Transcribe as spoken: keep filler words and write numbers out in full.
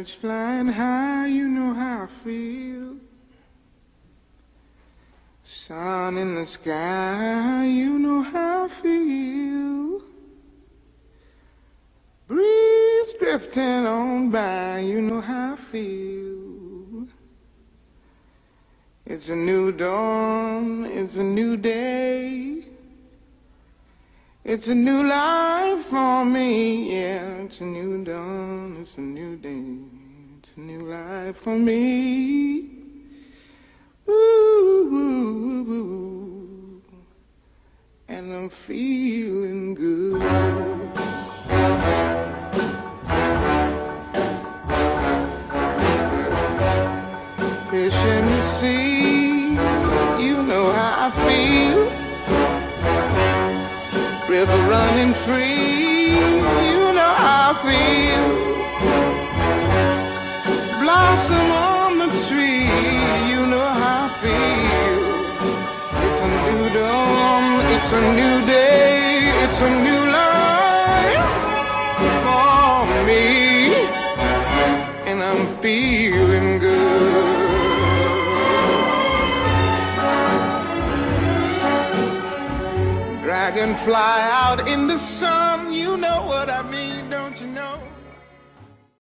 Birds flying high, you know how I feel. Sun in the sky, you know how I feel. Breeze drifting on by, you know how I feel. It's a new dawn, it's a new day. It's a new life for me, yeah. It's a new dawn, it's a new day. It's a new life for me. Ooh, ooh, ooh. And I'm feeling good. Fish in the sea, you know how I feel. River running free, you know how I feel. Blossom on the tree, you know how I feel. It's a new dawn, it's a new day, it's a new life for me. And I'm feeling good. Dragonfly out in the sun, you know what I mean.